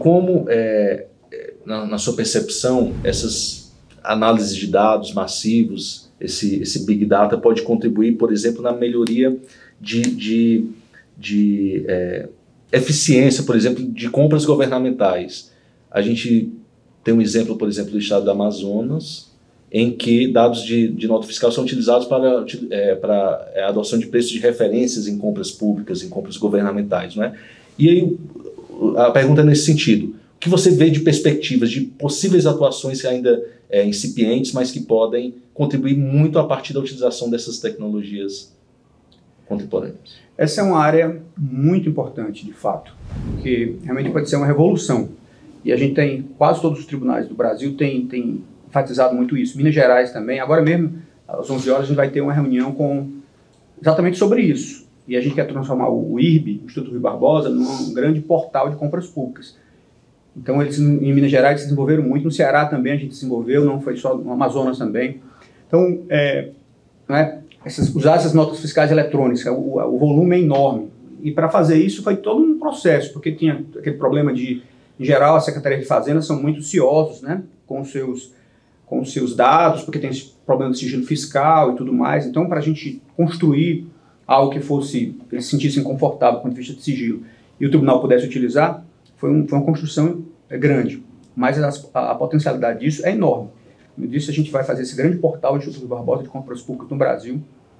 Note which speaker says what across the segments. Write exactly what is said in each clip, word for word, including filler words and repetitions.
Speaker 1: como, é, na, na sua percepção, essas análises de dados massivos, esse, esse Big Data pode contribuir, por exemplo, na melhoria de, de, de é, eficiência, por exemplo, de compras governamentais. A gente tem um exemplo, por exemplo, do estado do Amazonas, em que dados de, de nota fiscal são utilizados para, é, para a adoção de preços de referências em compras públicas, em compras governamentais, não é? E aí a pergunta é nesse sentido: o que você vê de perspectivas de possíveis atuações ainda é, incipientes, mas que podem contribuir muito a partir da utilização dessas tecnologias contemporâneas?
Speaker 2: Essa é uma área muito importante, de fato, porque realmente pode ser uma revolução. E a gente tem, quase todos os tribunais do Brasil têm tem enfatizado muito isso. Minas Gerais também. Agora mesmo, às onze horas, a gente vai ter uma reunião com, exatamente sobre isso. E a gente quer transformar o I R B, o Instituto Rui Barbosa, num grande portal de compras públicas. Então, eles em Minas Gerais se desenvolveram muito. No Ceará também a gente desenvolveu, não foi só no Amazonas também. Então, é, né, essas, usar essas notas fiscais eletrônicas, o, o volume é enorme. E para fazer isso foi todo um processo, porque tinha aquele problema de, em geral, a Secretaria de Fazenda são muito ciosos, né, com os seus, com os seus dados, porque tem esse problema de sigilo fiscal e tudo mais. Então, para a gente construir algo que fosse, que eles se sentissem confortável do ponto de vista de sigilo, e o tribunal pudesse utilizar, foi, um, foi uma construção grande. Mas a, a, a potencialidade disso é enorme. Como eu disse, a gente vai fazer esse grande portal do Instituto Barbosa de compras públicas no Brasil,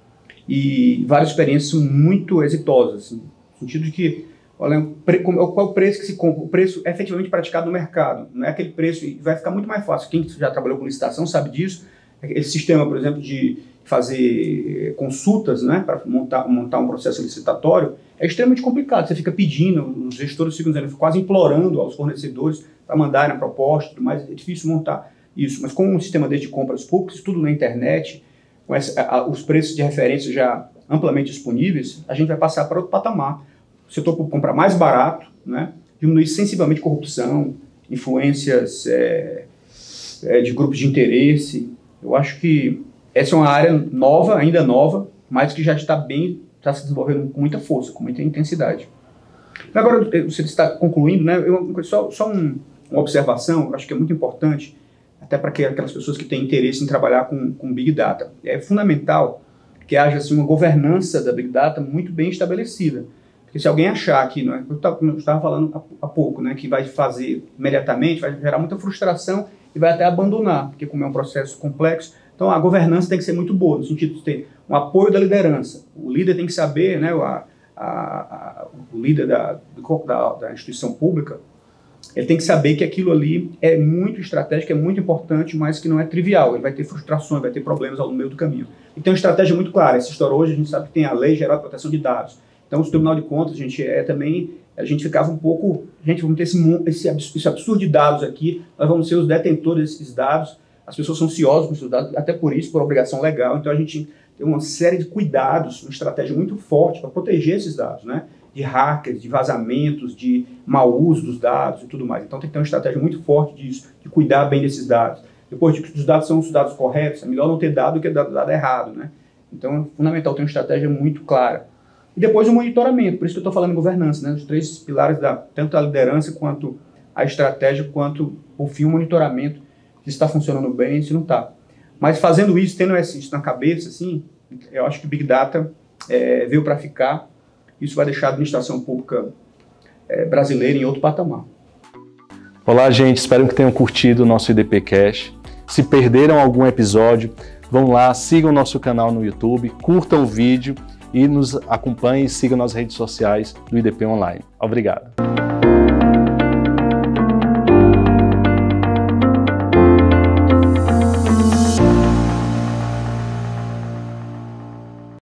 Speaker 2: e várias experiências muito exitosas, assim, no sentido de que, olha, qual é o preço que se compra? O preço é efetivamente praticado no mercado, não é aquele preço, e vai ficar muito mais fácil. Quem já trabalhou com licitação sabe disso. Esse sistema, por exemplo, de fazer consultas, né, para montar, montar um processo licitatório, é extremamente complicado. Você fica pedindo, os gestores ficam dizendo, quase implorando aos fornecedores para mandarem a proposta e tudo mais. É difícil montar isso. Mas com um sistema desse de compras públicas, tudo na internet, com essa, a, os preços de referência já amplamente disponíveis, a gente vai passar para outro patamar. O setor público comprar mais barato, né, diminuir sensivelmente corrupção, influências é, é, de grupos de interesse. Eu acho que essa é uma área nova, ainda nova, mas que já está bem, está se desenvolvendo com muita força, com muita intensidade. Agora, você está concluindo, né? Eu, só só um, uma observação, eu acho que é muito importante, até para aquelas pessoas que têm interesse em trabalhar com, com Big Data. É fundamental que haja assim, uma governança da Big Data muito bem estabelecida. Porque se alguém achar que, não é, eu estava falando há, há pouco, né, que vai fazer imediatamente, vai gerar muita frustração e vai até abandonar, porque como é um processo complexo. Então, a governança tem que ser muito boa, no sentido de ter um apoio da liderança. O líder tem que saber, né, a, a, a, o líder da, da, da instituição pública, ele tem que saber que aquilo ali é muito estratégico, é muito importante, mas que não é trivial. Ele vai ter frustrações, vai ter problemas ao meio do caminho. E tem uma estratégia muito clara. Essa história hoje, a gente sabe que tem a Lei Geral de Proteção de Dados. Então, o Tribunal de Contas, a gente é também, a gente ficava um pouco, gente, vamos ter esse, esse, esse absurdo de dados aqui, nós vamos ser os detentores desses dados. As pessoas são ciosas com esses dados, até por isso, por obrigação legal. Então, a gente tem uma série de cuidados, uma estratégia muito forte para proteger esses dados, né? De hackers, de vazamentos, de mau uso dos dados e tudo mais. Então, tem que ter uma estratégia muito forte disso, de cuidar bem desses dados. Depois de que os dados são os dados corretos, é melhor não ter dado do que dado, dado errado, né? Então, é fundamental ter uma estratégia muito clara. E depois o monitoramento, por isso que eu estou falando em governança, né? Os três pilares, da, tanto a liderança, quanto a estratégia, quanto, por fim, o monitoramento, se está funcionando bem, se não está. Mas fazendo isso, tendo isso na cabeça, assim, eu acho que o Big Data é, veio para ficar. Isso vai deixar a administração pública é, brasileira em outro patamar.
Speaker 3: Olá, gente. Espero que tenham curtido o nosso I D P Cash. Se perderam algum episódio, vão lá, sigam o nosso canal no YouTube, curtam o vídeo e nos acompanhem e sigam nas redes sociais do I D P Online. Obrigado.